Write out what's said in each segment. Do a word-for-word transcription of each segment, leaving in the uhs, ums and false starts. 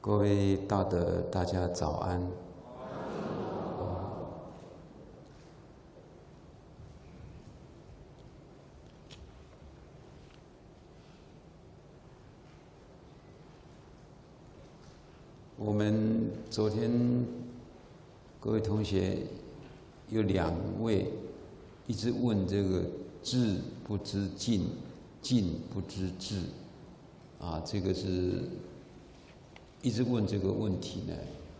各位大德，大家早安。我们昨天各位同学有两位一直问这个智不知进，进不知智，啊，这个是一直问这个问题呢。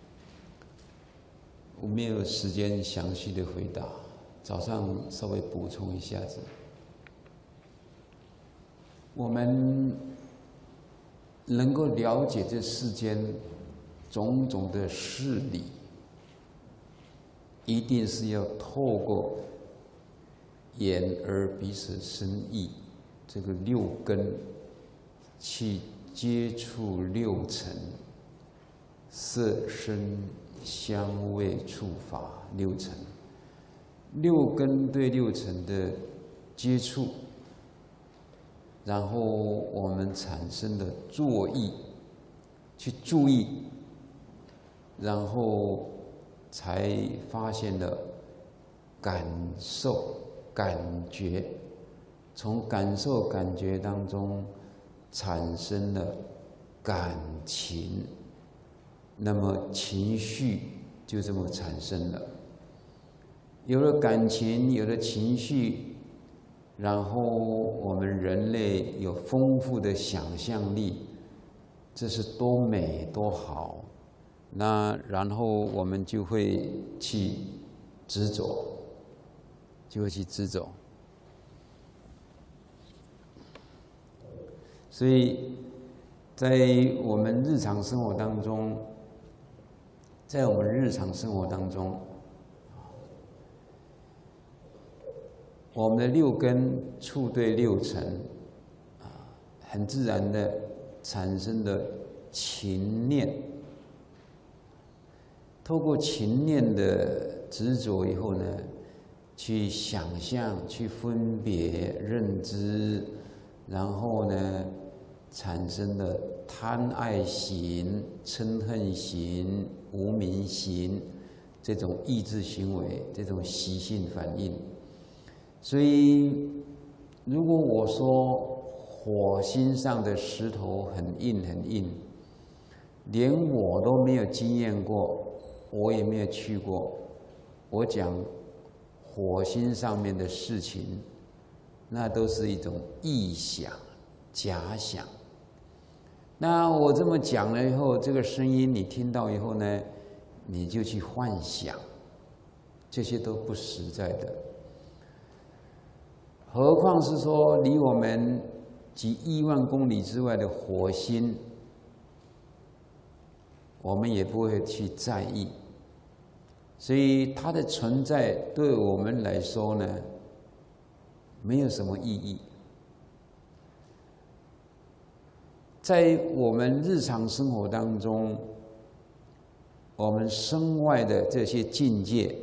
我没有时间详细的回答，早上稍微补充一下子。我们能够了解这世间种种的事理，一定是要透过眼耳鼻舌身意这个六根去接触六尘，色声香味触法六尘，六根对六尘的接触，然后我们产生的作意，去注意，然后才发现了感受、感觉，从感受、感觉当中产生了感情，那么情绪就这么产生了。有了感情，有了情绪，然后我们人类有丰富的想象力，这是多美多好。那然后我们就会去执着，就会去执着。所以在我们日常生活当中，在我们日常生活当中，我们的六根触对六尘，啊，很自然的产生的情念。透过情念的执着以后呢，去想象、去分别、认知，然后呢，产生了贪爱行、嗔恨行、无明行这种意志行为、这种习性反应。所以，如果我说火星上的石头很硬很硬，连我都没有经验过。我也没有去过，我讲火星上面的事情，那都是一种臆想、假想。那我这么讲了以后，这个声音你听到以后呢，你就去幻想，这些都不实在的。何况是说离我们几亿万公里之外的火星，我们也不会去在意，所以它的存在对我们来说呢，没有什么意义。在我们日常生活当中，我们身外的这些境界，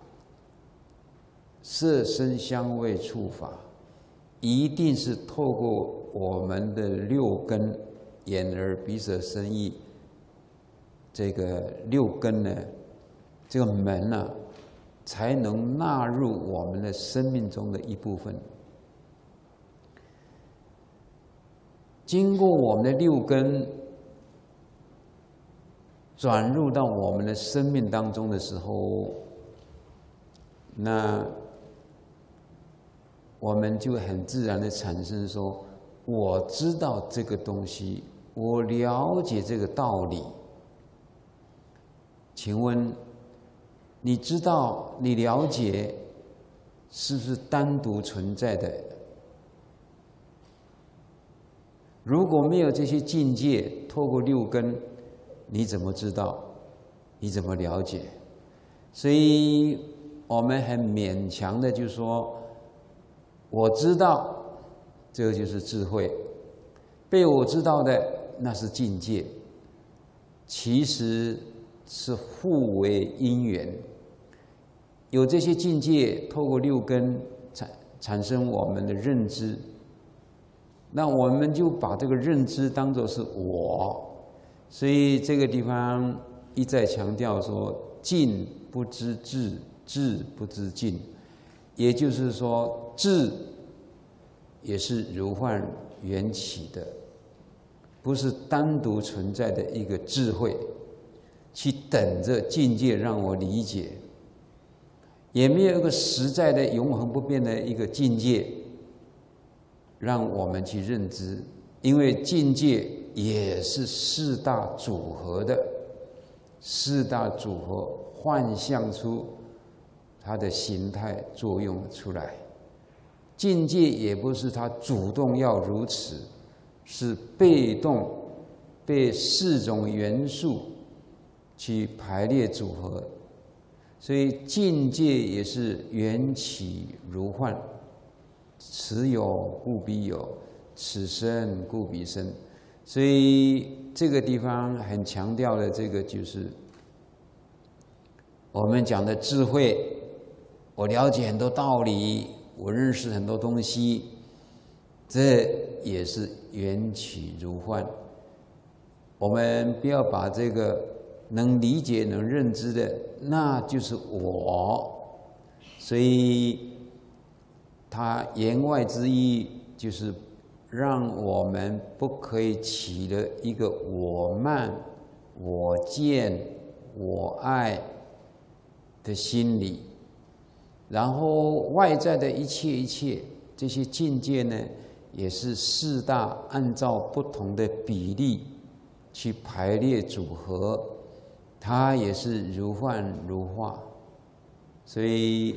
色声香味触法，一定是透过我们的六根，眼耳鼻舌身意。这个六根呢，这个门呢、啊，才能纳入我们的生命中的一部分。经过我们的六根转入到我们的生命当中的时候，那我们就很自然的产生说：我知道这个东西，我了解这个道理。请问，你知道、你了解，是不是单独存在的？如果没有这些境界，透过六根，你怎么知道？你怎么了解？所以我们很勉强的就说：我知道，这个就是智慧；被我知道的，那是境界。其实是互为因缘，有这些境界，透过六根产产生我们的认知，那我们就把这个认知当作是我， 所以这个地方一再强调说：尽不知至，至不知尽。也就是说，至也是如幻缘起的，不是单独存在的一个智慧，去等着境界让我理解，也没有一个实在的永恒不变的一个境界让我们去认知，因为境界也是四大组合的，四大组合幻象出它的形态作用出来。境界也不是他主动要如此，是被动被四种元素去排列组合，所以境界也是缘起如幻，此有故彼有，此生故彼生。所以这个地方很强调的，这个就是我们讲的智慧。我了解很多道理，我认识很多东西，这也是缘起如幻。我们不要把这个能理解、能认知的，那就是我。所以，它言外之意就是让我们不可以起了一个我慢、我见、我爱的心理。然后外在的一切一切这些境界呢，也是四大按照不同的比例去排列组合，它也是如幻如化。所以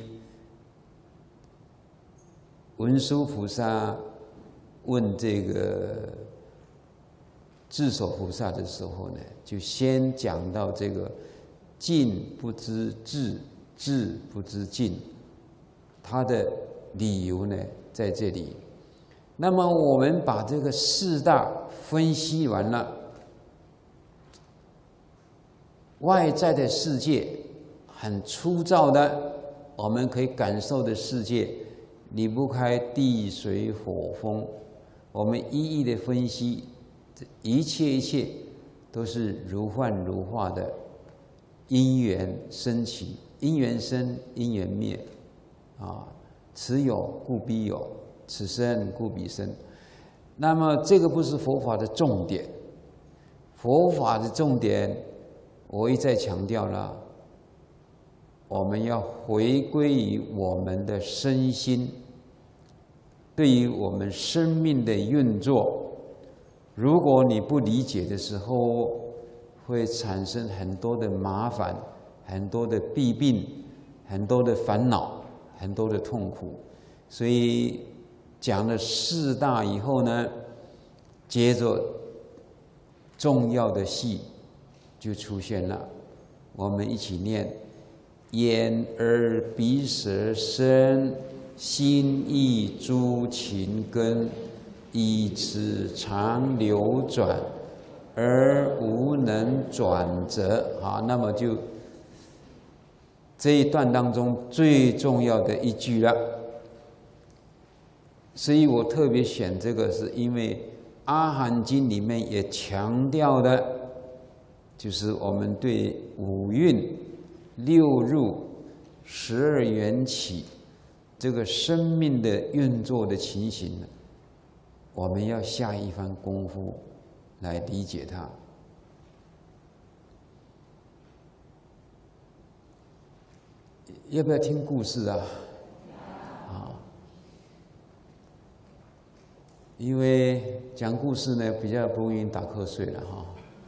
文殊菩萨问这个智首菩萨的时候呢，就先讲到这个尽不知至，至不知尽。他的理由呢，在这里。那么我们把这个四大分析完了，外在的世界很粗糙的，我们可以感受的世界，离不开地水火风。我们一一的分析，一切一切都是如幻如化的因缘生起，因缘生，因缘灭。啊，此有故彼有，此生故彼生。那么这个不是佛法的重点，佛法的重点，我一再强调了，我们要回归于我们的身心，对于我们生命的运作，如果你不理解的时候，会产生很多的麻烦，很多的弊病，很多的烦恼。很多的痛苦，所以讲了四大以后呢，接着重要的戏就出现了。我们一起念：眼耳鼻舌身，心意诸情根，以此常流转，而无能转折。好，那么就。这一段当中最重要的一句了，所以我特别选这个，是因为《阿含经》里面也强调的，就是我们对五蕴、六入、十二缘起这个生命的运作的情形，我们要下一番功夫来理解它。要不要听故事啊？啊，因为讲故事呢比较不容易打瞌睡了哈。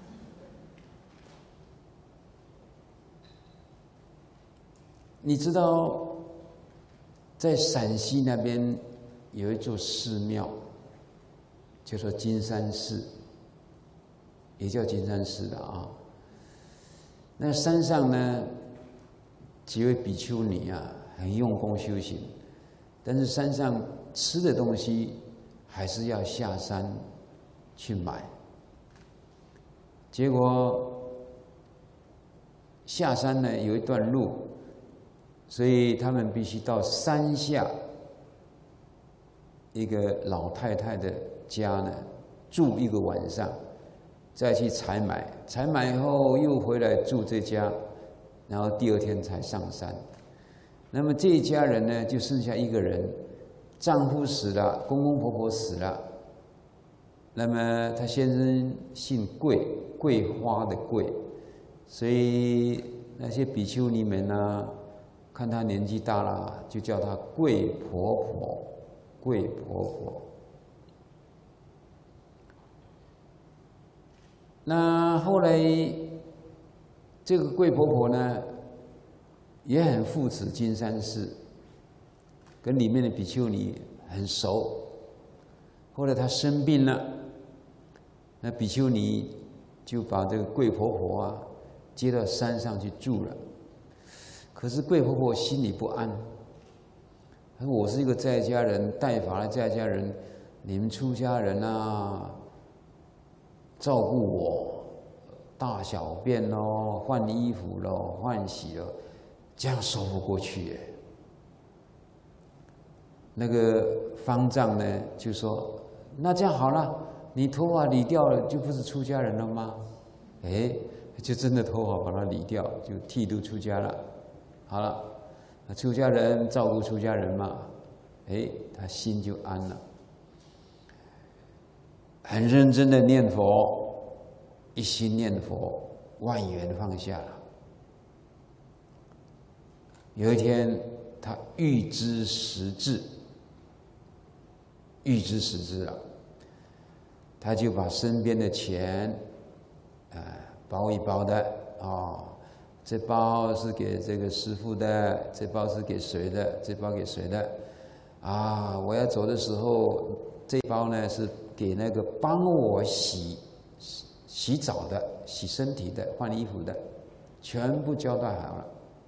你知道，在陕西那边有一座寺庙，叫做金山寺，也叫金山寺的啊。那山上呢？几位比丘尼啊，很用功修行，但是山上吃的东西还是要下山去买。结果下山呢有一段路，所以他们必须到山下一个老太太的家呢住一个晚上， 再去采买，采买以后又回来住这家，然后第二天才上山。那么这一家人呢，就剩下一个人，丈夫死了，公公婆婆死了。那么他先生姓桂，桂花的桂，所以那些比丘尼们呢，看他年纪大了，就叫他桂婆婆，桂婆婆。那后来这个桂婆婆呢，也很护持金山寺，跟里面的比丘尼很熟。后来她生病了，那比丘尼就把这个桂婆婆啊接到山上去住了。可是桂婆婆心里不安，她说：“我是一个在家人，带法的在家人，你们出家人啊，照顾我，大小便咯，换衣服咯，换洗咯，这样说不过去耶。”那个方丈呢就说：“那这样好了，你头发理掉了，就不是出家人了吗？”哎，就真的头发把它理掉，就剃度出家了。好了，出家人照顾出家人嘛，哎，他心就安了，很认真的念佛，一心念佛，万缘放下了。有一天，他预知时至，预知时至了，他就把身边的钱，呃，包一包的啊、哦，这包是给这个师父的，这包是给谁的？这包给谁的？啊，我要走的时候，这包呢是给那个帮我洗洗澡的、洗身体的、换衣服的，全部交代好了。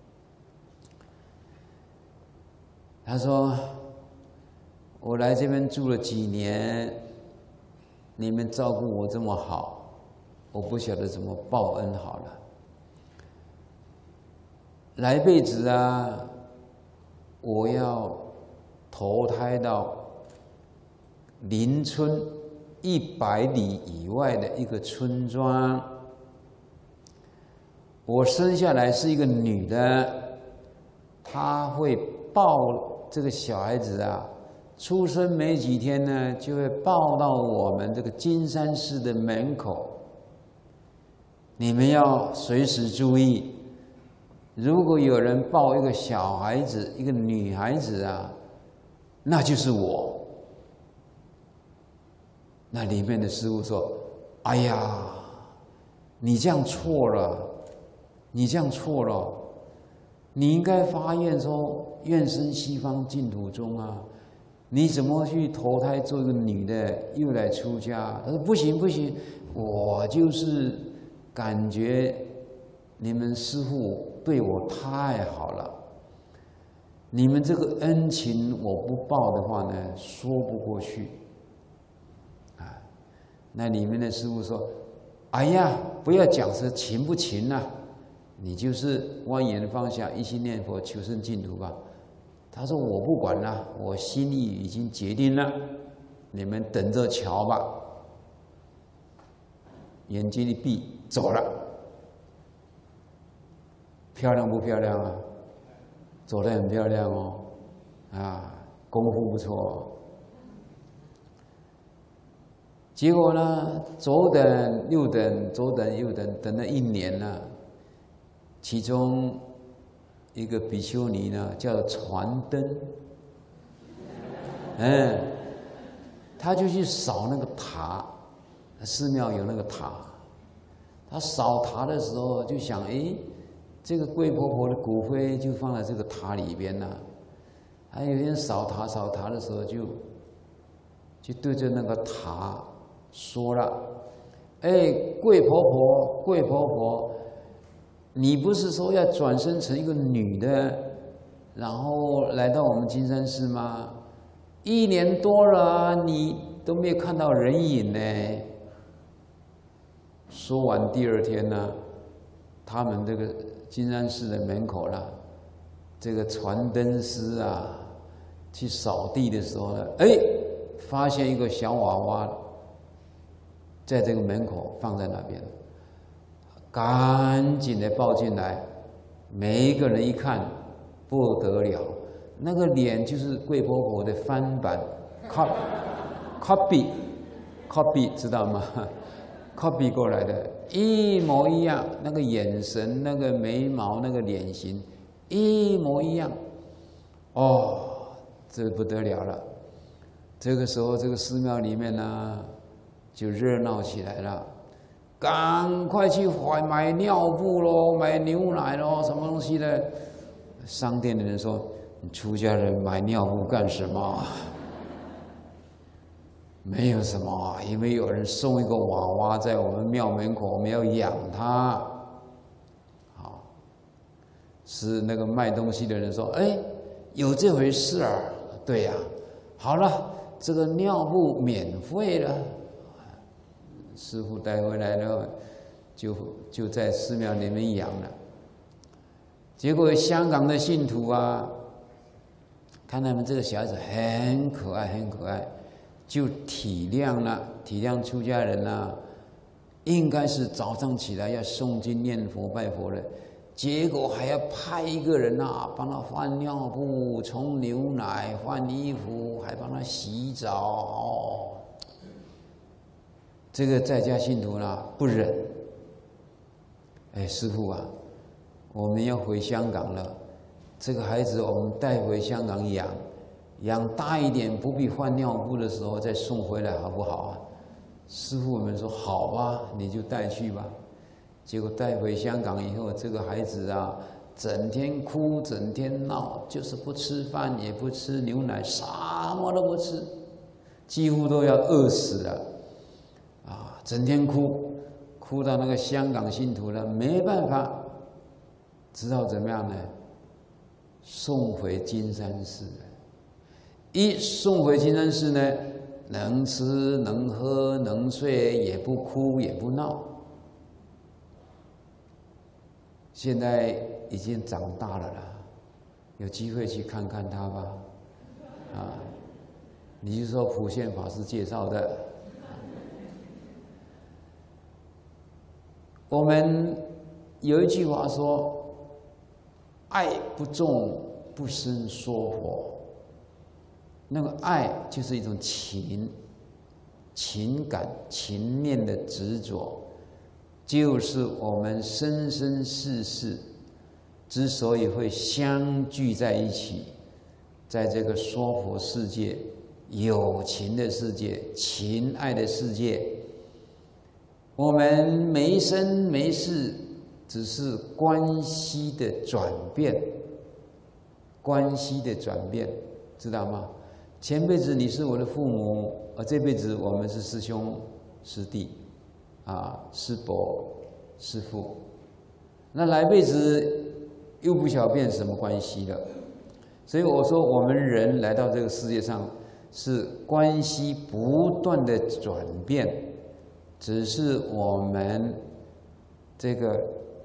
他说：“我来这边住了几年，你们照顾我这么好，我不晓得怎么报恩好了。来辈子啊，我要投胎到邻村一百里以外的一个村庄。我生下来是一个女的，她会抱这个小孩子啊，出生没几天呢，就会抱到我们这个金山寺的门口。你们要随时注意。”如果有人抱一个小孩子，一个女孩子啊，那就是我。那里面的师父说：“哎呀，你这样错了，你这样错了，你应该发愿说愿生西方净土中啊，你怎么去投胎做一个女的，又来出家？”他说：“不行不行，我就是感觉你们师父对我太好了，你们这个恩情我不报的话呢，说不过去。”啊，那里面的师父说：“哎呀，不要讲是情不情啊，你就是万缘放下，一心念佛，求生净土吧。”他说：“我不管了，我心意已经决定了，你们等着瞧吧。”眼睛一闭，走了。漂亮不漂亮啊？走得很漂亮哦，啊，功夫不错。结果呢，左等右等，左等右等，等了一年了。其中一个比丘尼呢，叫传灯，嗯，他就去扫那个塔，寺庙有那个塔，他扫塔的时候就想，哎。这个桂婆婆的骨灰就放在这个塔里边了。还有一天扫塔扫塔的时候就，就对着那个塔说了：“哎，桂婆婆，桂婆婆，你不是说要转生成一个女的，然后来到我们金山寺吗？一年多了啊，你都没有看到人影呢。”说完第二天呢，他们这个金山寺的门口啦，这个传灯师啊，去扫地的时候呢，哎，发现一个小娃娃， 在这个门口放在那边，赶紧的抱进来。每一个人一看，不得了，那个脸就是贵婆婆的翻版 ，copy copy 知道吗 ？copy 过来的，一模一样，那个眼神、那个眉毛、那个脸型一模一样。哦，这不得了了！这个时候，这个寺庙里面呢，就热闹起来了。赶快去买买尿布咯，买牛奶咯，什么东西的？商店的人说：“你出家人买尿布干什么？”没有什么，因为有人送一个娃娃在我们庙门口，我们要养它。好，是那个卖东西的人说：“哎，有这回事啊？”对呀、啊，好了，这个尿布免费了。师父带回来了，就就在寺庙里面养了。结果香港的信徒啊，看他们这个小孩子很可爱，很可爱，就体谅了，体谅出家人啊，应该是早上起来要诵经念佛拜佛的，结果还要派一个人啊，帮他换尿布、冲牛奶、换衣服，还帮他洗澡。这个在家信徒呢不忍，哎，师父啊，我们要回香港了，这个孩子我们带回香港养，养大一点，不必换尿布的时候再送回来，好不好啊？师父们说好啊，你就带去吧。结果带回香港以后，这个孩子啊，整天哭，整天闹，就是不吃饭，也不吃牛奶，什么都不吃，几乎都要饿死了。啊，整天哭，哭到那个香港信徒呢，没办法，只好怎么样呢？送回金山寺。一送回金山寺呢，能吃能喝能睡，也不哭也不闹。现在已经长大了啦，有机会去看看他吧。啊，你是说普现法师介绍的？我们有一句话说：“爱不重，不生说佛。”那个爱就是一种情、情感、情念的执着，就是我们生生世世之所以会相聚在一起，在这个说佛世界、有情的世界、情爱的世界。我们没生没世，只是关系的转变，关系的转变，知道吗？前辈子你是我的父母，而这辈子我们是师兄师弟，啊，师伯师父，那来辈子又不晓得变什么关系了。所以我说，我们人来到这个世界上，是关系不断的转变。只是我们这个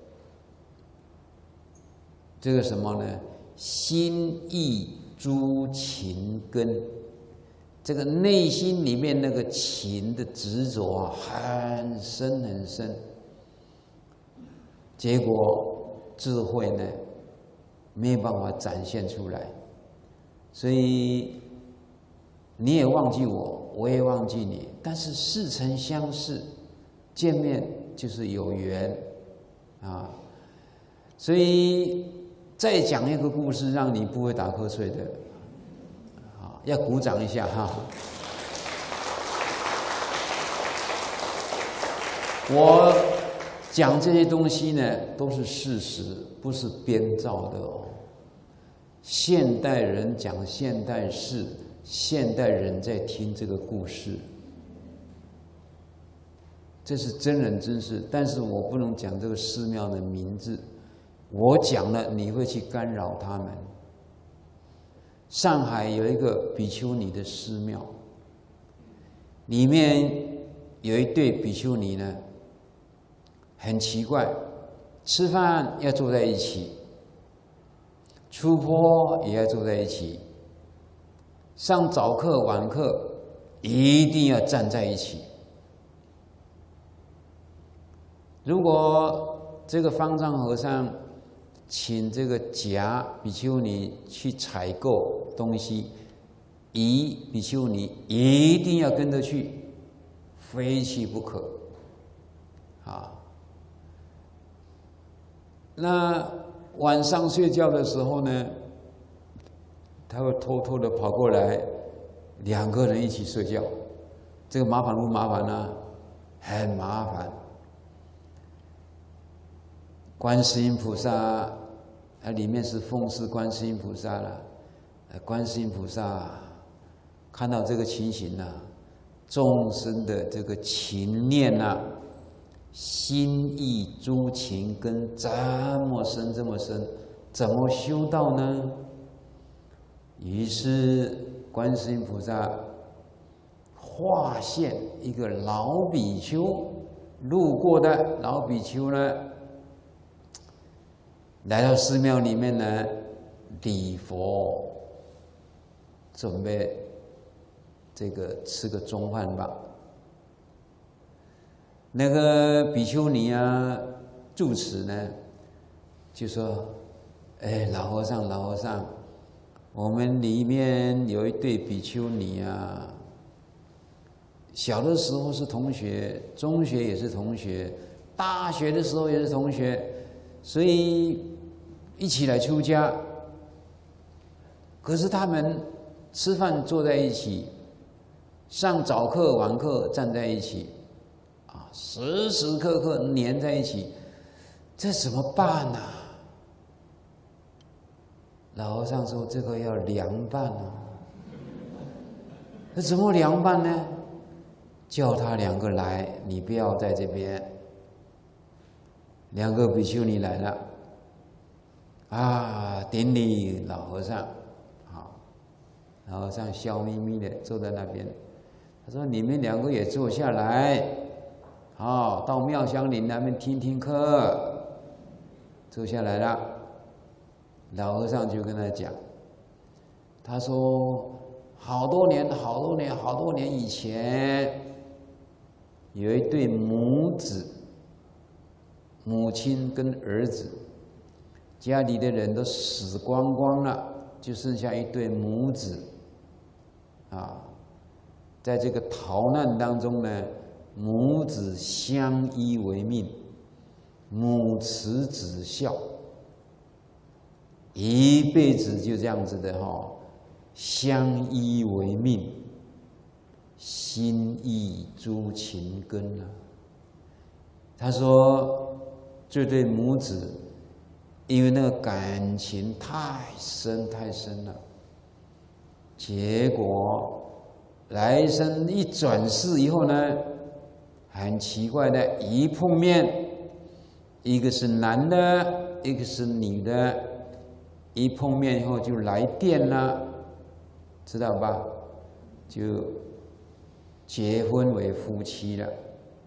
这个什么呢？心意诸情根，这个内心里面那个情的执着啊，很深很深。结果智慧呢，没有办法展现出来，所以你也忘记我。我也忘记你，但是似曾相识，见面就是有缘啊。所以再讲一个故事，让你不会打瞌睡的，啊，要鼓掌一下哈。我讲这些东西呢，都是事实，不是编造的哦。现代人讲现代事。现代人在听这个故事，这是真人真事，但是我不能讲这个寺庙的名字，我讲了你会去干扰他们。上海有一个比丘尼的寺庙，里面有一对比丘尼呢，很奇怪，吃饭要坐在一起，出坡也要坐在一起。上早课晚课一定要站在一起， 如果这个方丈和尚请这个甲比丘尼去采购东西，乙比丘尼一定要跟着去，非去不可。啊，那晚上睡觉的时候呢，他会偷偷的跑过来，两个人一起睡觉，这个麻烦不麻烦呢？很麻烦。观世音菩萨，啊，里面是奉侍观世音菩萨了。观世音菩萨看到这个情形啊，众生的这个情念啊，心意诸情根这么深这么深，怎么修道呢？于是观世音菩萨化现一个老比丘，路过的老比丘呢，来到寺庙里面呢，礼佛，准备这个吃个中饭吧。那个比丘尼啊，住持呢，就说：“哎，老和尚，老和尚，我们里面有一对比丘尼啊，小的时候是同学，中学也是同学，大学的时候也是同学，所以一起来出家。可是他们吃饭坐在一起，上早课晚课站在一起。”时时刻刻黏在一起，这怎么办呢、啊？老和尚说：“这个要凉拌啊。”那怎么凉拌呢？叫他两个来，你不要在这边。两个比丘尼来了，啊，顶礼老和尚，好，老和尚笑眯眯的坐在那边。他说：“你们两个也坐下来。”好，到妙香林那边听听课，坐下来了。老和尚就跟他讲，他说：好多年、好多年、好多年以前，有一对母子，母亲跟儿子，家里的人都死光光了，就剩下一对母子，啊，在这个逃难当中呢。母子相依为命，母慈子孝，一辈子就这样子的哈，相依为命，心意诸情根啊。他说，这对母子因为那个感情太深太深了，结果来生一转世以后呢。很奇怪的，一碰面，一个是男的，一个是女的，一碰面以后就来电了，知道吧？就结婚为夫妻了。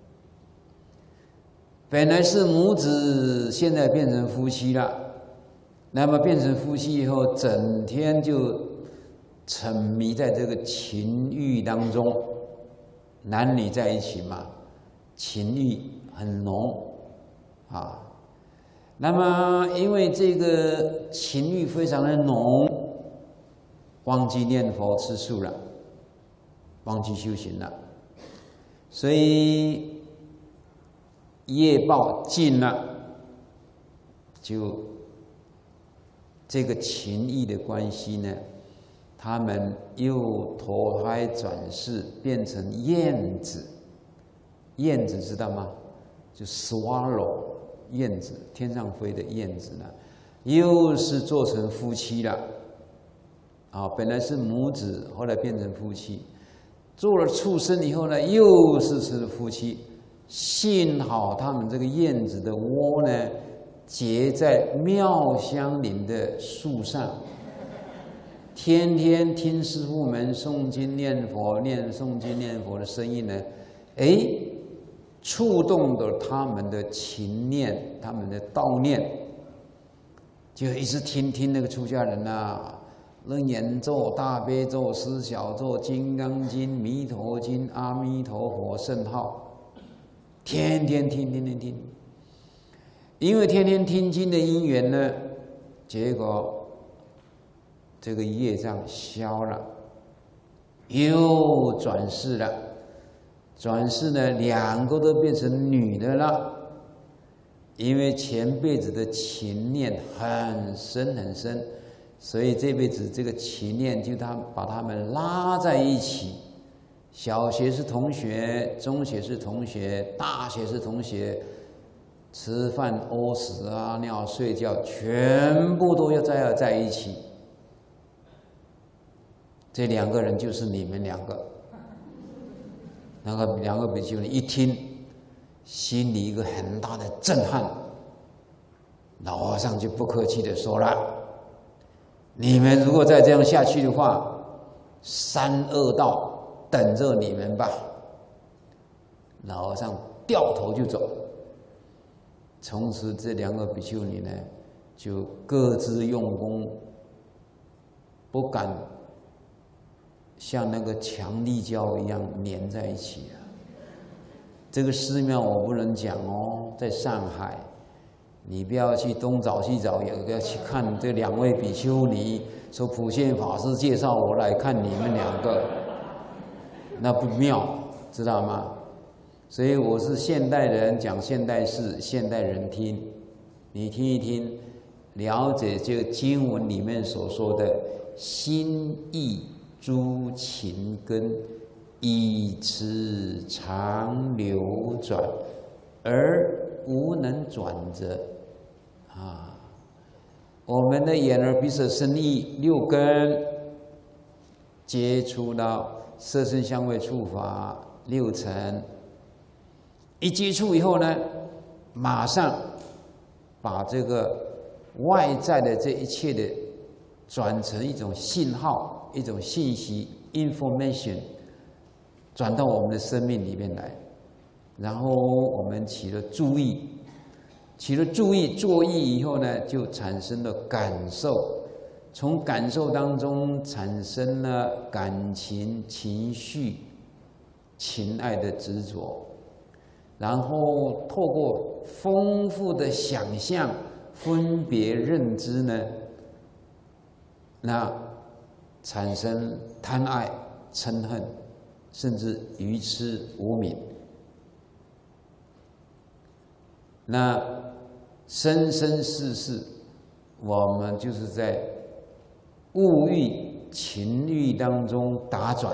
本来是母子，现在变成夫妻了。那么变成夫妻以后，整天就沉迷在这个情欲当中，男女在一起嘛。情欲很浓啊，那么因为这个情欲非常的浓，忘记念佛吃素了，忘记修行了，所以业报尽了，就这个情欲的关系呢，他们又投胎转世变成燕子。燕子知道吗？就 swallow 燕子，天上飞的燕子呢，又是做成夫妻了。啊，本来是母子，后来变成夫妻。做了畜生以后呢，又是是夫妻。幸好他们这个燕子的窝呢，结在妙香林的树上，天天听师父们诵经念佛、念诵经念佛的声音呢，哎。触动了他们的情念，他们的道念，就一直听听那个出家人啊，能演奏大悲咒、思小咒、金刚经、弥陀经、阿弥陀佛圣号，天天听听听听， 因为天天听经的因缘呢，结果这个业障消了，又转世了。转世呢，两个都变成女的了。因为前辈子的情念很深很深，所以这辈子这个情念就他把他们拉在一起。小学是同学，中学是同学，大学是同学，吃饭、屙屎啊、尿、睡觉，全部都要在在一起。这两个人就是你们两个。那个两个比丘尼一听，心里一个很大的震撼。老和尚就不客气的说了：“你们如果再这样下去的话，三恶道等着你们吧。”老和尚掉头就走。从此这两个比丘尼呢，就各自用功，不敢像那个强力胶一样粘在一起啊。这个寺庙我不能讲哦，在上海，你不要去东找西找，也不要去看这两位比丘尼，说普贤法师介绍我来看你们两个，那不妙，知道吗？所以我是现代人，讲现代事，现代人听，你听一听，了解这个经文里面所说的心意诸情根，以此常流转，而无能转者。啊，我们的眼耳鼻舌身意六根接触到色声香味触法六尘，一接触以后呢，马上把这个外在的这一切的转成一种信号，一种信息 information， 转到我们的生命里面来，然后我们起了注意，起了注意作意以后呢，就产生了感受，从感受当中产生了感情、情绪、情爱的执着，然后透过丰富的想象、分别认知呢，那产生贪爱、嗔恨，甚至愚痴无明。那生生世世，我们就是在物欲、情欲当中打转。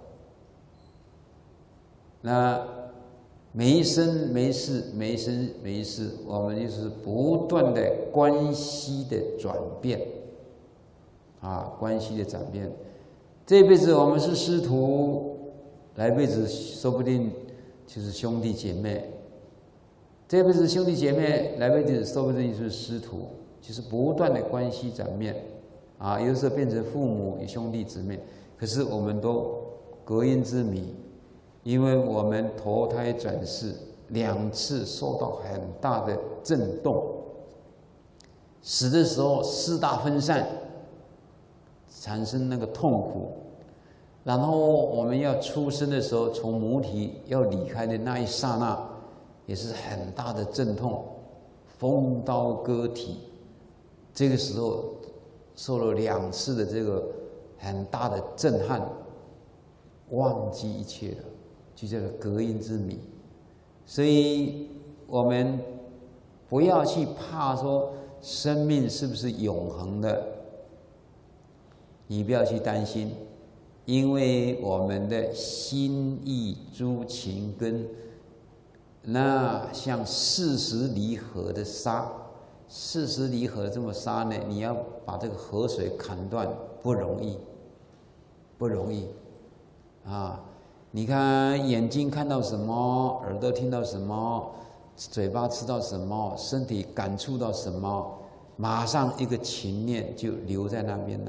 那没生没世，没生没世，我们就是不断的关系的转变，啊，关系的转变。这辈子我们是师徒，来辈子说不定就是兄弟姐妹。这辈子兄弟姐妹，来辈子说不定就是师徒，就是不断的关系转变，啊，有时候变成父母与兄弟姊妹，可是我们都隔音之谜，因为我们投胎转世两次受到很大的震动，死的时候四大分散，产生那个痛苦，然后我们要出生的时候，从母体要离开的那一刹那，也是很大的阵痛，风刀割体。这个时候受了两次的这个很大的震撼，忘记一切了，就叫做隔音之谜。所以我们不要去怕说生命是不是永恒的，你不要去担心，因为我们的心意诸情根，那像四十里河的沙，四十里河这么沙呢，你要把这个河水砍断不容易，不容易啊！你看眼睛看到什么，耳朵听到什么，嘴巴吃到什么，身体感触到什么，马上一个情念就留在那边了，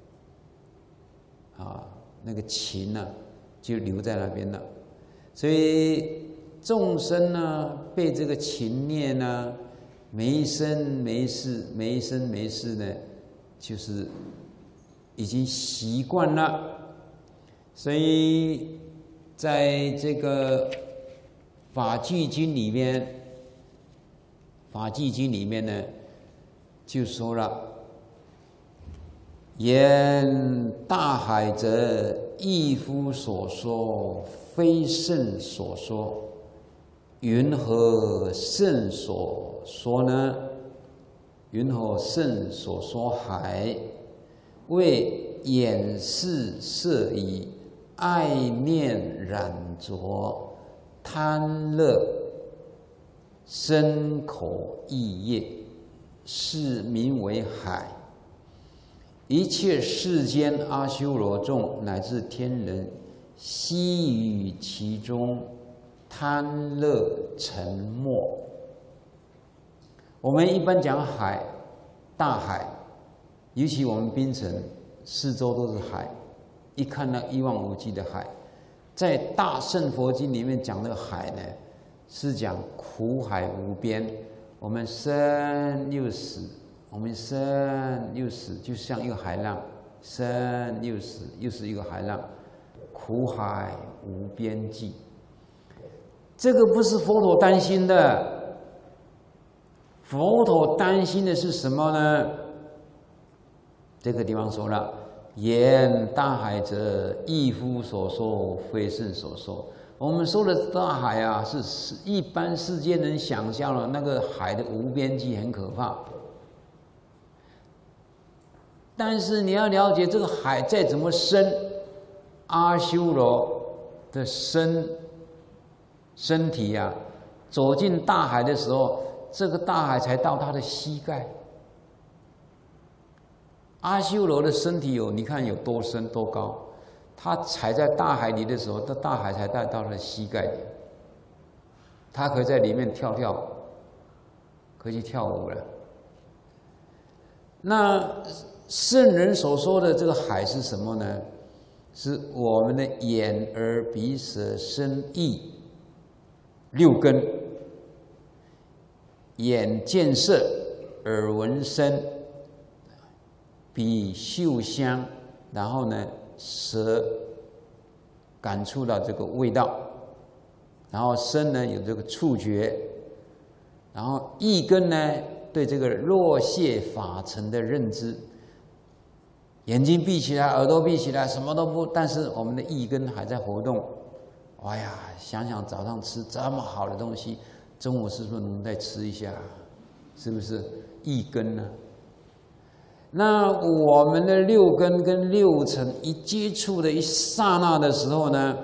啊，那个情呢、啊、就留在那边了，所以众生呢，被这个情念呢，没生没世，没生没世呢，就是已经习惯了。所以在这个法句经里面，《 法纪经里面呢，就说了：言大海者，亦夫所说，非圣所说。云何圣所说呢？云何圣所说海？为眼视色以爱念染着，贪乐身口意业，是名为海。一切世间阿修罗众乃至天人，悉于其中贪乐沉没。我们一般讲海，大海，尤其我们槟城四周都是海，一看那一望无际的海。在大乘佛经里面讲的海呢，是讲苦海无边，我们生又死，我们生又死，就像一个海浪，生又死，又是一个海浪，苦海无边际。这个不是佛陀担心的，佛陀担心的是什么呢？这个地方说了：言大海者，亦夫所说，非圣所说。我们说的大海啊，是一般世间人想象的那个海的无边际，很可怕。但是你要了解，这个海再怎么深，阿修罗的身身体啊，走进大海的时候，这个大海才到他的膝盖。阿修罗的身体有，你看有多深多高？他踩在大海里的时候，这大海才带到他的膝盖里。他可以在里面跳跳，可以去跳舞了。那圣人所说的这个海是什么呢？是我们的眼、耳、鼻、舌、身、意六根。眼见色，耳闻声，鼻嗅香，然后呢，舌感触到这个味道，然后身呢有这个触觉，然后意根呢对这个落谢法尘的认知。眼睛闭起来，耳朵闭起来，什么都不，但是我们的意根还在活动。哎呀，想想早上吃这么好的东西，中午是不是能再吃一下？是不是意根呢？那我们的六根跟六尘一接触的一刹那的时候呢，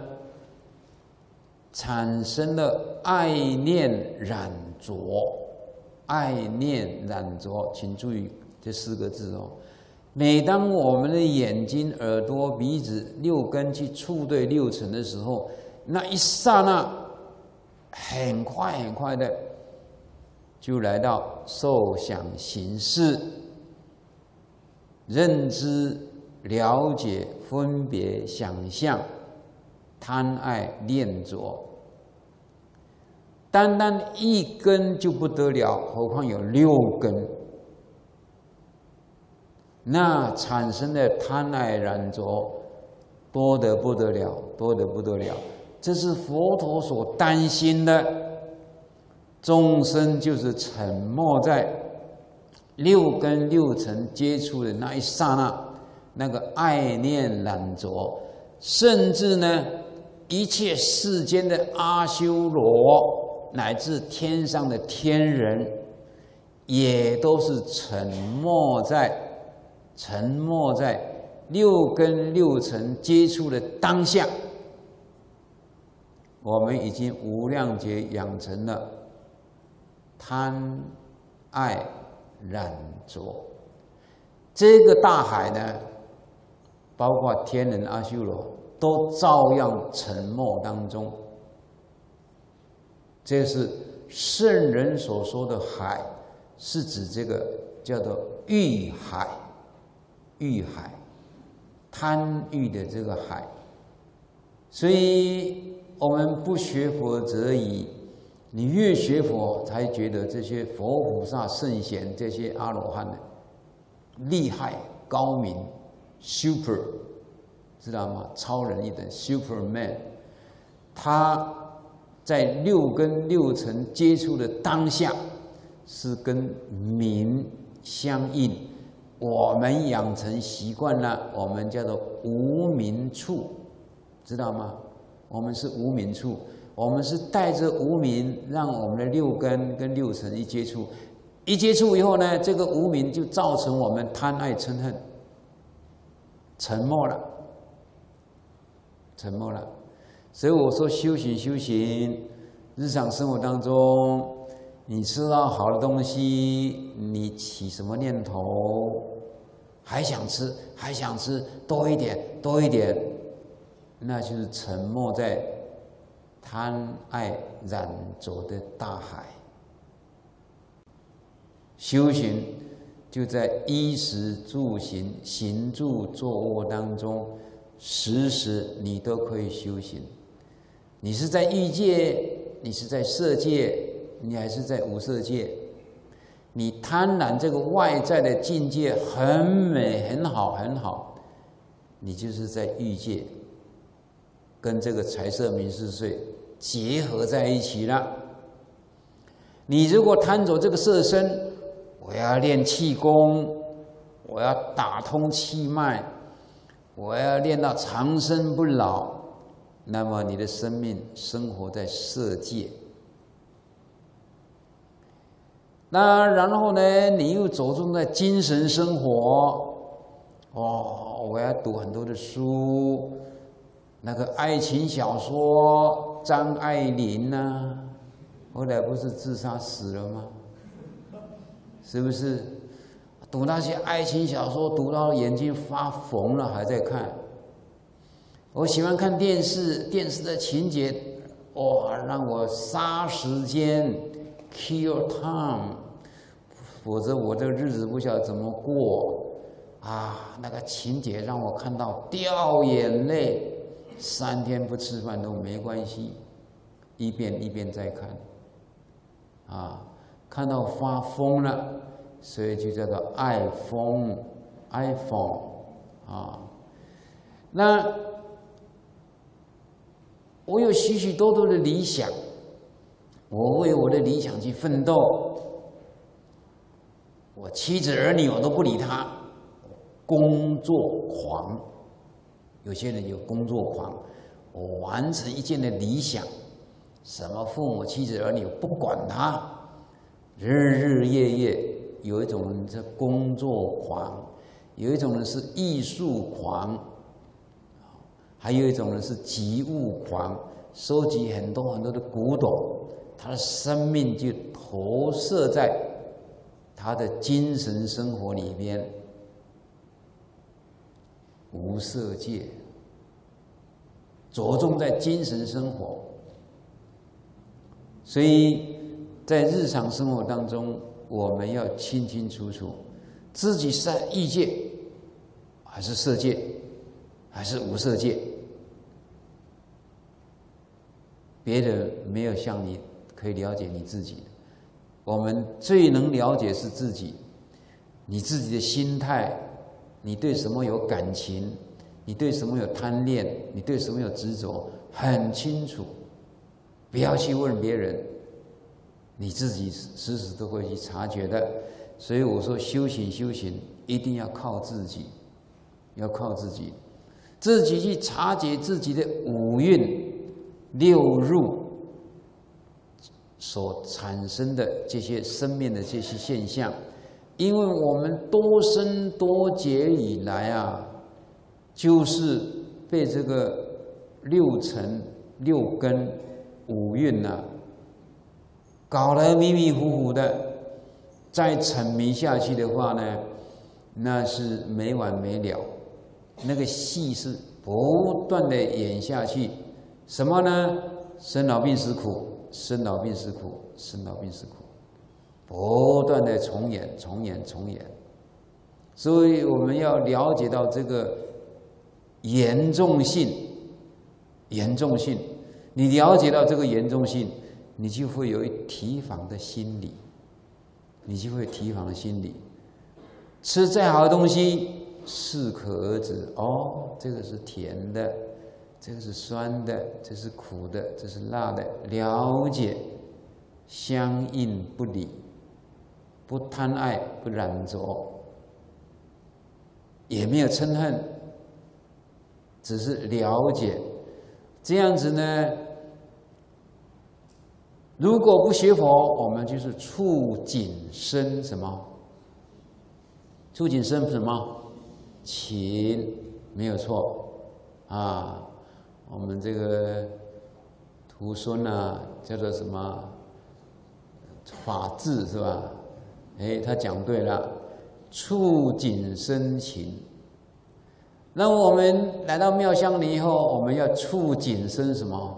产生了爱念染着，爱念染着，请注意这四个字哦。每当我们的眼睛、耳朵、鼻子六根去触对六尘的时候，那一刹那，很快很快的，就来到受想行识。认知、了解、分别、想象、贪爱、念着，单单一根就不得了，何况有六根？那产生的贪爱染着，多得不得了，多得不得了。这是佛陀所担心的。众生就是沉没在六根六尘接触的那一刹那，那个爱念染着，甚至呢，一切世间的阿修罗乃至天上的天人，也都是沉没在沉没在六根六尘接触的当下。我们已经无量劫养成了贪爱染着，这个大海呢，包括天人阿修罗，都照样沉没当中。这是圣人所说的海，是指这个叫做欲海，欲海，贪欲的这个海。所以我们不学佛则已，你越学佛，才觉得这些佛菩萨圣贤这些阿罗汉呢，厉害高明 ，super， 知道吗？超人一等 ，Superman， 他在六根六尘接触的当下， 是跟名相应，我们养成习惯了，我们叫做无名处，知道吗？我们是无名处，我们是带着无名，让我们的六根跟六尘一接触，一接触以后呢，这个无名就造成我们贪爱嗔恨，沉默了，沉默了。所以我说修行修行，日常生活当中，你吃到好的东西，你起什么念头？还想吃，还想吃，多一点，多一点。那就是沉没在贪爱染浊的大海。修行就在衣食住行、行住坐卧当中，时时你都可以修行。你是在欲界，你是在色界，你还是在无色界？你贪婪这个外在的境界很美、很好、很好，你就是在欲界。跟这个财色名食睡结合在一起了。你如果贪着这个色身，我要练气功，我要打通气脉，我要练到长生不老，那么你的生命生活在色界。那然后呢，你又着重在精神生活，哦，我要读很多的书。那个爱情小说，张爱玲呐、啊，后来不是自杀死了吗？是不是？读那些爱情小说，读到眼睛发红了，还在看。我喜欢看电视，电视的情节，哇，让我杀时间 ，kill time， 否则我这日子不晓得怎么过啊！那个情节让我看到掉眼泪。三天不吃饭都没关系，一遍一遍再看，啊，看到发疯了，所以就叫做爱疯 ，iPhone 啊。那我有许许多多的理想，我为我的理想去奋斗，我妻子儿女我都不理他，工作狂。有些人有工作狂，我完成一件的理想，什么父母、妻子、儿女不管他，日日夜夜。有一种人是工作狂，有一种人是艺术狂，还有一种人是集物狂，收集很多很多的古董，他的生命就投射在他的精神生活里边。无色界，着重在精神生活，所以在日常生活当中，我们要清清楚楚，自己是在欲界，还是色界，还是无色界。别人没有像你可以了解你自己，我们最能了解是自己，你自己的心态。你对什么有感情？你对什么有贪恋？你对什么有执着？很清楚，不要去问别人，你自己时时都会去察觉的。所以我说，修行修行一定要靠自己，要靠自己，自己去察觉自己的五蕴六入所产生的这些生命的这些现象。因为我们多生多劫以来啊，就是被这个六尘、六根、五蕴啊，搞得迷迷糊糊的。再沉迷下去的话呢，那是没完没了。那个戏是不断的演下去，什么呢？生老病死苦，生老病死苦，生老病死苦。不断的重演、重演、重演，所以我们要了解到这个严重性，严重性。你了解到这个严重性，你就会有提防的心理，你就会提防的心理。吃再好的东西，适可而止。哦，这个是甜的，这个是酸的，这是苦的，这是辣的，了解，相应不理。 不贪爱，不染着，也没有嗔恨，只是了解。这样子呢，如果不学佛，我们就是触景生什么？触景生什么？情，没有错啊。我们这个徒孙啊，叫做什么？法治是吧？哎，他讲对了，触景生情。那我们来到庙乡里以后，我们要触景生什么？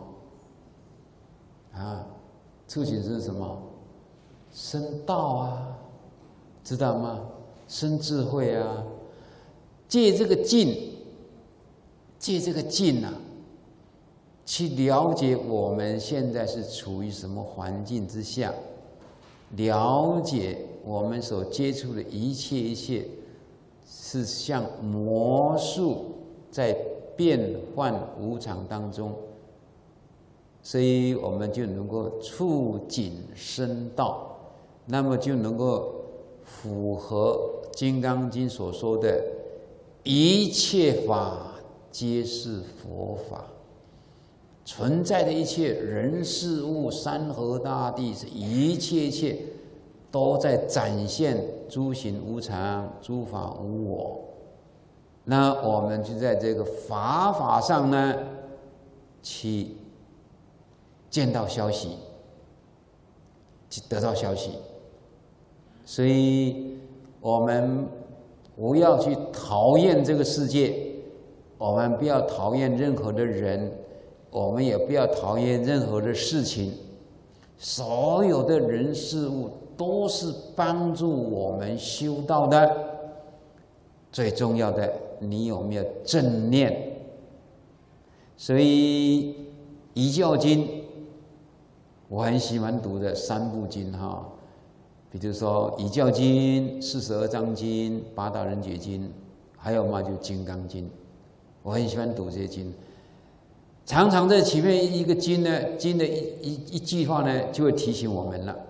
啊，触景生什么？生道啊，知道吗？生智慧啊，借这个境，借这个境啊，去了解我们现在是处于什么环境之下，了解我们所接触的一切一切。是像魔术在变幻无常当中，所以我们就能够触景生道，那么就能够符合《金刚经》所说的“一切法皆是佛法”，存在的一切人事物、山河大地，是一切一切。都在展现诸行无常，诸法无我。那我们就在这个法法上呢，去见到消息，去得到消息。所以，我们不要去讨厌这个世界，我们不要讨厌任何的人，我们也不要讨厌任何的事情。所有的人事物都是帮助我们修道的。最重要的，你有没有正念？所以《遗教经》我很喜欢读的三部经哈，比如说《遗教经》、四十二章经、八大人觉经，还有嘛就《金刚经》，我很喜欢读这些经。常常在前面一个经呢，经的一一一句话呢，就会提醒我们了。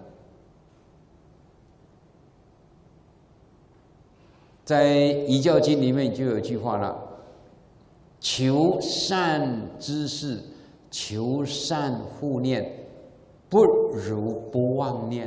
在《遗教经》里面就有一句话了：求善知识，求善护念，不如不妄念。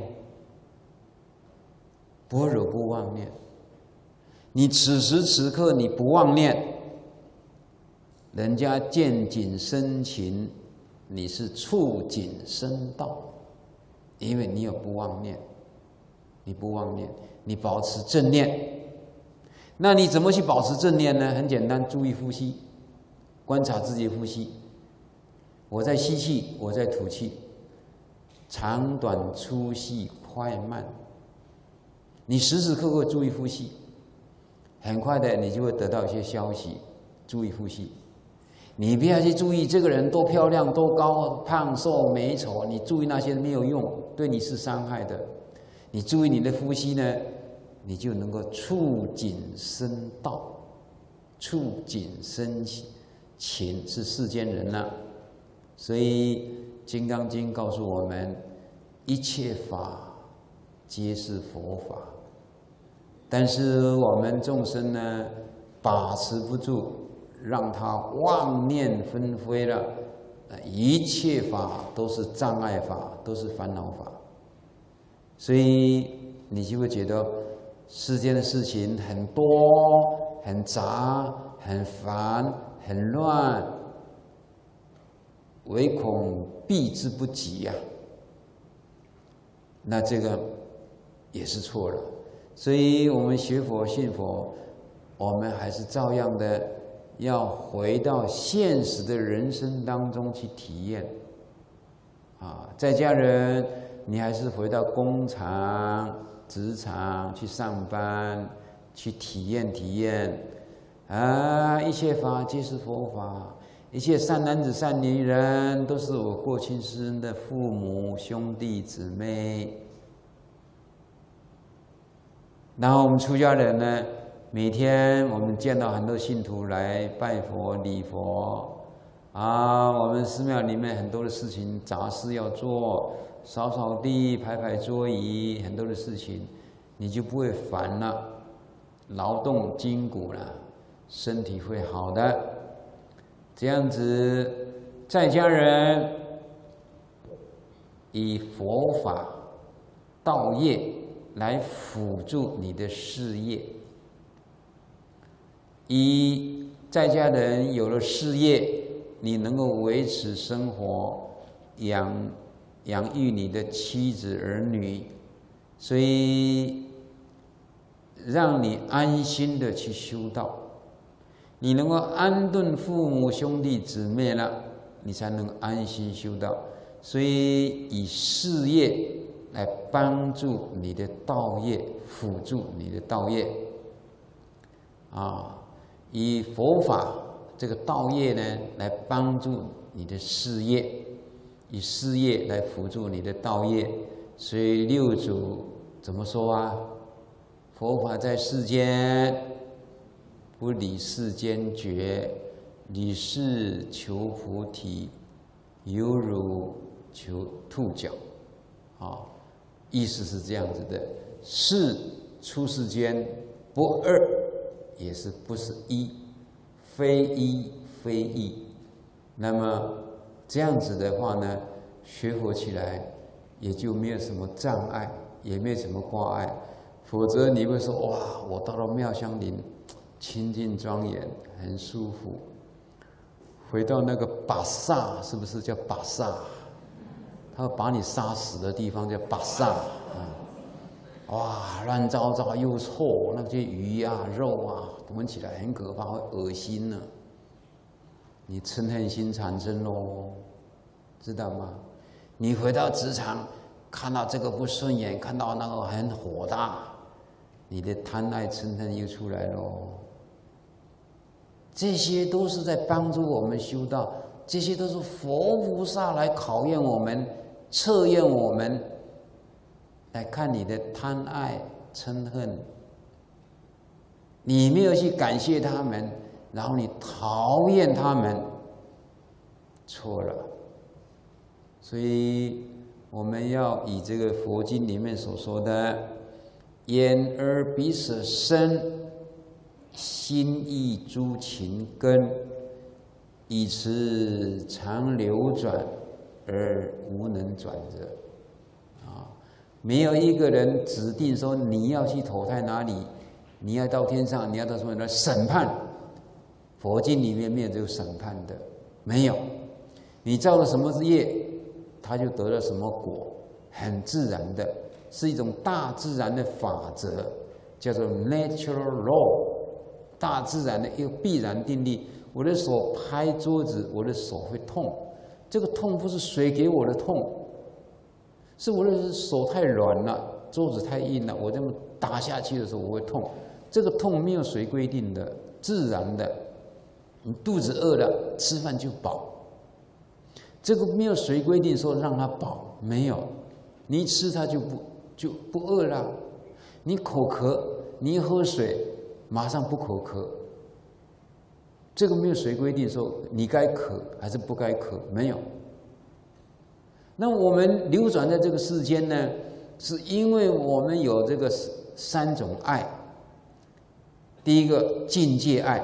不如不妄念。你此时此刻你不妄念，人家见景生情，你是触景生道，因为你有不妄念，你不妄念，你保持正念。那你怎么去保持正念呢？很简单，注意呼吸，观察自己的呼吸。我在吸气，我在吐气，长短粗细快慢，你时时刻刻注意呼吸，很快的你就会得到一些消息。注意呼吸。你不要去注意这个人多漂亮、多高、胖瘦、美丑，你注意那些没有用，对你是伤害的。你注意你的呼吸呢，你就能够触景生道，触景生情，是世间人了、啊。所以《金刚经》告诉我们，一切法皆是佛法。但是我们众生呢，把持不住，让他妄念纷飞了，一切法都是障碍法，都是烦恼法。所以你就会觉得世间的事情很多、很杂、很烦、很乱，唯恐避之不及呀、啊。那这个也是错了。所以我们学佛信佛，我们还是照样的要回到现实的人生当中去体验。啊，在家人，你还是回到工厂、职场去上班，去体验体验。啊，一切法皆是佛法，一切善男子、善女人都是我过去世人的父母、兄弟姊妹。然后我们出家人呢，每天我们见到很多信徒来拜佛、礼佛，啊，我们寺庙里面很多的事情杂事要做，扫扫地、排排桌椅，很多的事情。 你就不会烦了，劳动筋骨了，身体会好的。这样子，在家人以佛法、道业来辅助你的事业。一在家人有了事业，你能够维持生活，养养育你的妻子儿女，所以让你安心的去修道。你能够安顿父母兄弟姊妹了，你才能安心修道。所以以事业来帮助你的道业，辅助你的道业啊。以佛法这个道业呢，来帮助你的事业，以事业来辅助你的道业。所以六祖怎么说啊？佛法在世间，不理世间觉，理事求菩提，犹如求兔角。啊，意思是这样子的：事出世间不二。也是不是一，非一非异。那么这样子的话呢，学佛起来也就没有什么障碍，也没有什么挂碍。否则你会说：哇，我到了妙香林，清净庄严，很舒服。回到那个巴萨，是不是叫巴萨？他把你杀死的地方叫巴萨。哇，乱糟糟又臭，那些鱼啊、肉啊，闻起来很可怕，会恶心呢。你嗔恨心产生喽，知道吗？你回到职场，看到这个不顺眼，看到那个很火大，你的贪爱嗔恨又出来喽。这些都是在帮助我们修道，这些都是佛菩萨来考验我们、测验我们。来看你的贪爱嗔恨，你没有去感谢他们，然后你讨厌他们，错了。所以我们要以这个佛经里面所说的眼耳鼻舌身心意诸情根，以此常流转而无能转者。没有一个人指定说你要去投胎哪里，你要到天上，你要到什么呢？审判。佛经里面没有这个审判的，没有。你造了什么业，他就得了什么果，很自然的，是一种大自然的法则，叫做 natural law， 大自然的一个必然定律。我的手拍桌子，我的手会痛，这个痛不是谁给我的痛。是我的手太软了，桌子太硬了，我这么打下去的时候我会痛。这个痛没有谁规定的，自然的。你肚子饿了，吃饭就饱。这个没有谁规定说让它饱，没有。你一吃它就不就不饿了。你口渴，你一喝水，马上不口渴。这个没有谁规定说你该渴还是不该渴，没有。那我们流转在这个世间呢，是因为我们有这个三种爱。第一个境界爱，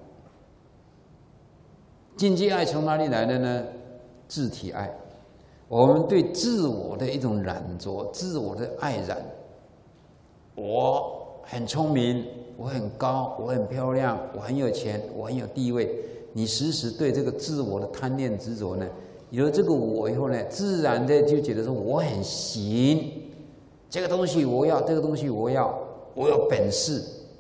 境界爱从哪里来的呢？自体爱，我们对自我的一种染着，自我的爱染。我很聪明，我很高，我很漂亮，我很有钱，我很有地位。你时时对这个自我的贪念执着呢？有了这个我以后呢，自然的就觉得说我很行，这个东西我要，这个东西我要，我有本事。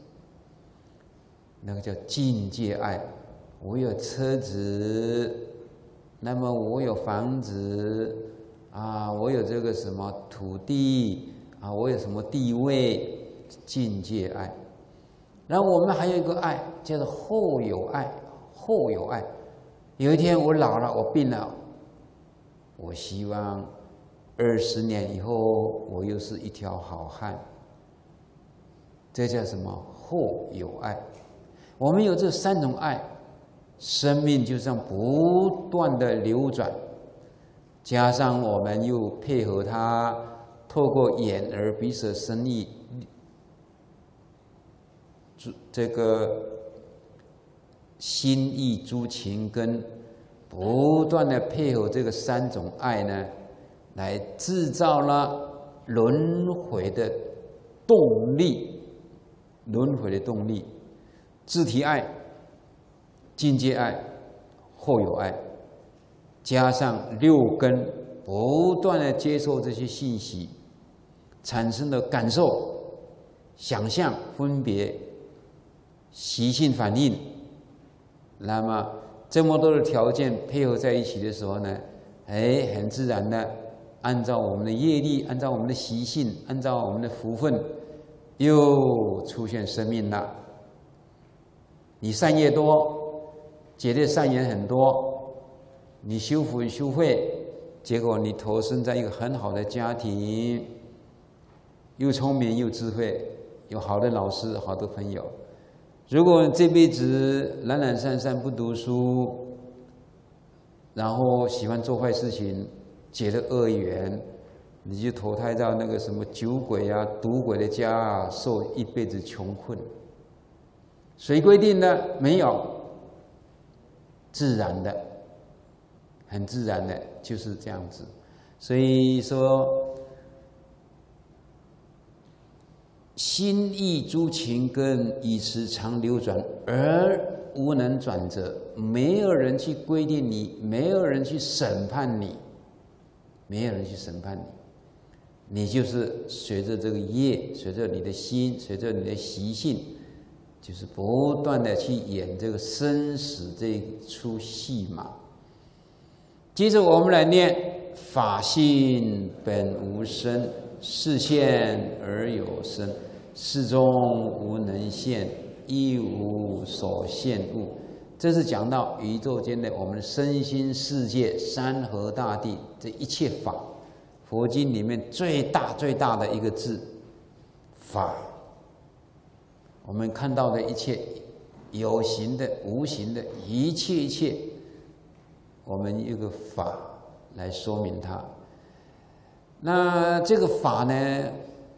那个叫境界爱。我有车子，那么我有房子啊，我有这个什么土地啊，我有什么地位，境界爱。然后我们还有一个爱，叫做后有爱，后有爱。有一天我老了，我病了。我希望二十年以后，我又是一条好汉。这叫什么？后有爱。我们有这三种爱，生命就这样不断的流转，加上我们又配合它，透过眼耳鼻舌身意这个心意诸情根，不断的配合这个三种爱呢，来制造了轮回的动力，轮回的动力，自体爱、境界爱、后有爱，加上六根不断的接受这些信息，产生的感受、想象、分别、习性反应，那么这么多的条件配合在一起的时候呢，哎，很自然的，按照我们的业力，按照我们的习性，按照我们的福分，又出现生命了。你善业多，结的善缘很多，你修福修慧，结果你投身在一个很好的家庭，又聪明又智慧，有好的老师、好的朋友。如果这辈子懒懒散散不读书，然后喜欢做坏事情，结了恶缘，你就投胎到那个什么酒鬼啊、赌鬼的家啊，受一辈子穷困。谁规定的？没有，自然的，很自然的，就是这样子。所以说，心意诸情根以此常流转，而无能转折。没有人去规定你，没有人去审判你，没有人去审判你，你就是随着这个业，随着你的心，随着你的习性，就是不断的去演这个生死这一出戏码。接着我们来念：法性本无生，示现而有生，世中无能现，亦无所现物。这是讲到宇宙间的我们的身心世界、山河大地这一切法。佛经里面最大最大的一个字“法”，我们看到的一切有形的、无形的，一切一切，我们用个法来说明它。那这个法呢，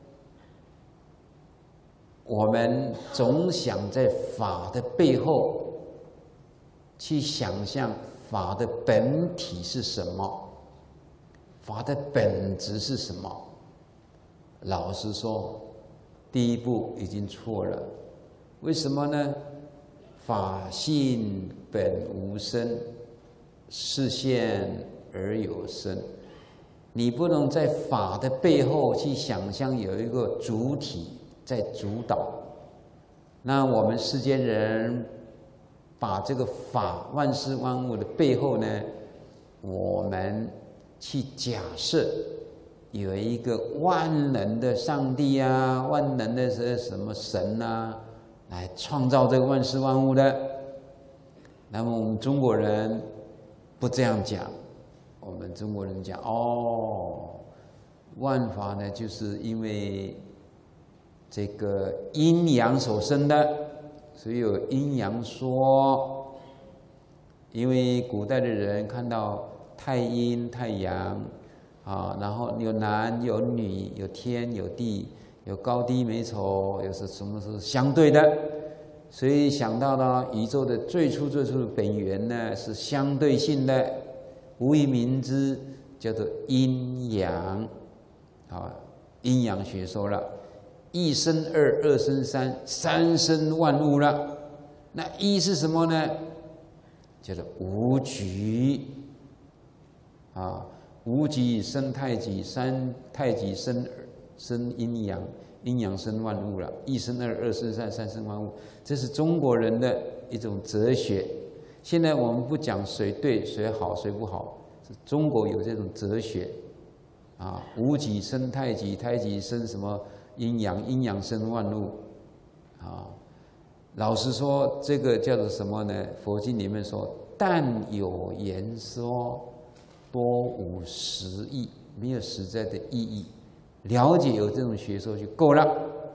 我们总想在法的背后去想象法的本体是什么，法的本质是什么。老实说，第一步已经错了。为什么呢？法性本无生，示现而有生。你不能在法的背后去想象有一个主体在主导。那我们世间人把这个法万事万物的背后呢，我们去假设有一个万能的上帝啊，万能的是什么神啊，来创造这个万事万物的。那么我们中国人不这样讲，我们中国人讲哦，万法呢，就是因为这个阴阳所生的，所以有阴阳说。因为古代的人看到太阴、太阳啊，然后有男有女，有天有地，有高低美丑，有是什么是相对的，所以想到了宇宙的最初最初的本源呢，是相对性的，无以名之，叫做阴阳啊，阴阳学说了。一生二，二生三，三生万物了。那一是什么呢？叫做无极啊，无极生太极，三太极生生阴阳，阴阳生万物了。一生二，二生三，三生万物，这是中国人的一种哲学。现在我们不讲谁对谁好谁不好，是中国有这种哲学啊，无极生太极，太极生什么阴阳，阴阳生万物啊。老实说，这个叫做什么呢？佛经里面说，但有言说，多无实义，没有实在的意义。了解有这种学说就够了。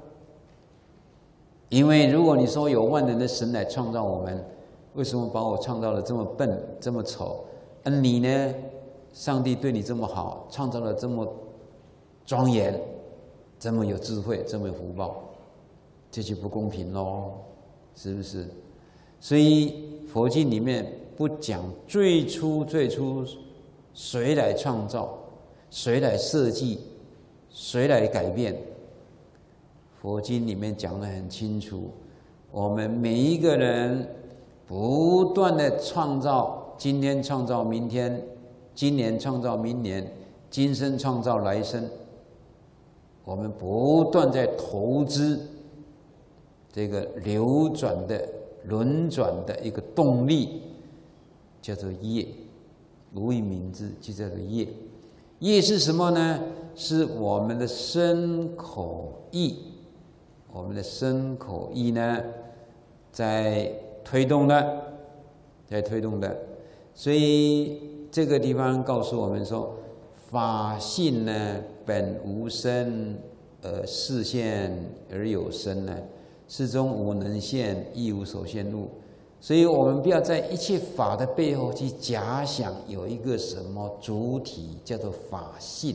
因为如果你说有万能的神来创造我们，为什么把我创造的这么笨、这么丑？而你呢？上帝对你这么好，创造了这么庄严，这么有智慧，这么有福报。 这就不公平喽，是不是？所以佛经里面不讲最初最初谁来创造，谁来设计，谁来改变。佛经里面讲得很清楚，我们每一个人不断的创造，今天创造明天，今年创造明年，今生创造来生，我们不断在投资这个流转的轮转的一个动力，叫做业，无以名之，就叫做业。业是什么呢？是我们的身口意，我们的身口意呢，在推动的，在推动的。所以这个地方告诉我们说，法性呢，本无生，而示现而有生呢。是中无能现，亦无所现物。所以我们不要在一切法的背后去假想有一个什么主体叫做法性，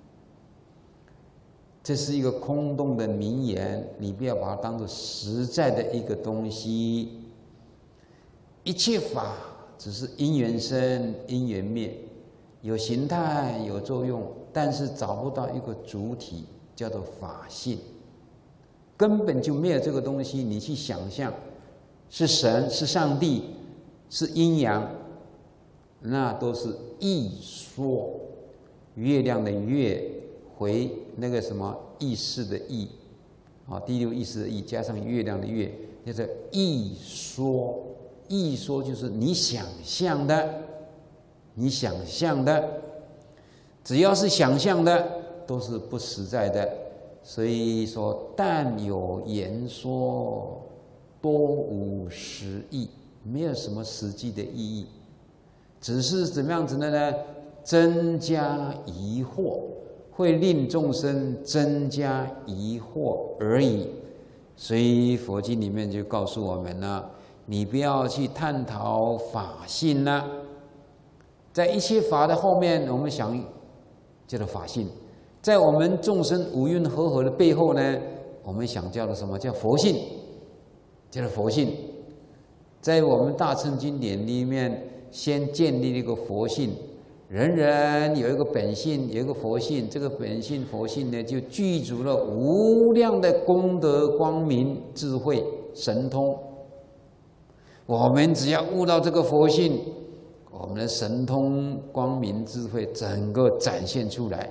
这是一个空洞的名言，你不要把它当作实在的一个东西。一切法只是因缘生，因缘灭，有形态，有作用，但是找不到一个主体叫做法性。根本就没有这个东西，你去想象是神，是上帝，是阴阳，那都是意说。月亮的月回那个什么意识的意啊，第六意识的意加上月亮的月，叫做意说。意说就是你想象的，你想象的，只要是想象的，都是不实在的。所以说，但有言说，多无实义，没有什么实际的意义，只是怎么样子的呢？增加疑惑，会令众生增加疑惑而已。所以佛经里面就告诉我们了，你不要去探讨法性了，在一切法的后面，我们想叫做法性。在我们众生五蕴和合的背后呢，我们想叫的什么叫佛性？叫做佛性。在我们大乘经典里面，先建立了一个佛性，人人有一个本性，有一个佛性。这个本性佛性呢，就具足了无量的功德、光明、智慧、神通。我们只要悟到这个佛性，我们的神通、光明、智慧整个展现出来。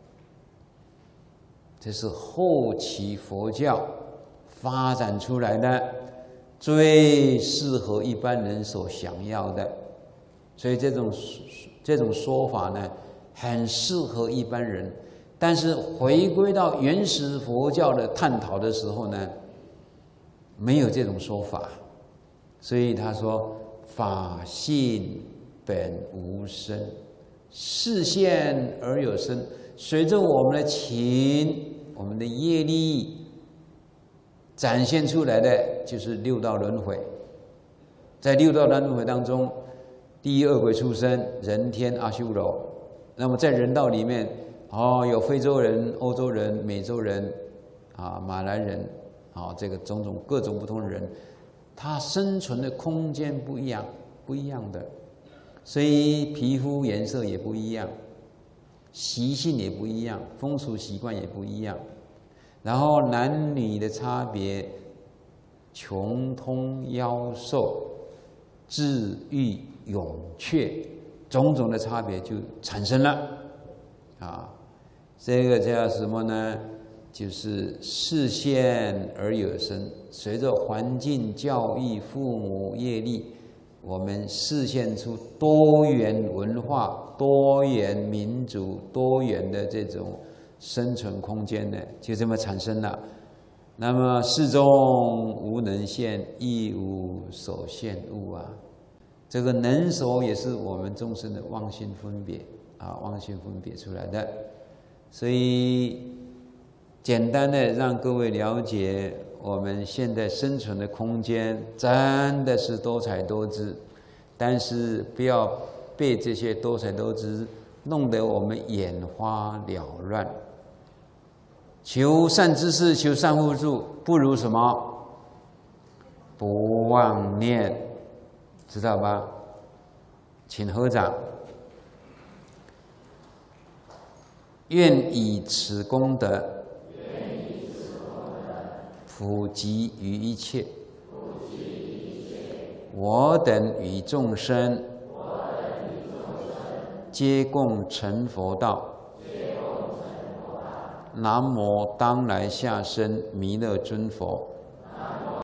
这是后期佛教发展出来的，最适合一般人所想要的，所以这种这种说法呢，很适合一般人。但是回归到原始佛教的探讨的时候呢，没有这种说法。所以他说：“法性本无生，示现而有生。”随着我们的情、我们的业力展现出来的，就是六道轮回。在六道轮回当中，第一恶鬼畜生、人天阿修罗。那么在人道里面，哦，有非洲人、欧洲人、美洲人，啊，马来人，啊，这个种种各种不同的人，他生存的空间不一样，不一样的，所以皮肤颜色也不一样。习性也不一样，风俗习惯也不一样，然后男女的差别，穷通夭寿、智欲勇怯，种种的差别就产生了。啊，这个叫什么呢？就是示现而有生。随着环境、教育、父母、业力，我们示现出多元文化、多元民族、多元的这种生存空间呢，就这么产生了。那么世中无能现，亦无所现物啊。这个能所也是我们众生的妄心分别啊，妄心分别出来的。所以简单的让各位了解，我们现在生存的空间真的是多彩多姿，但是不要被这些多彩多姿弄得我们眼花缭乱。 求善知识，求善护助，不如什么？不妄念，知道吧？请合掌。愿以此功德，普及于一切，我等与众生，皆共成佛道。南无当来下生弥勒尊佛。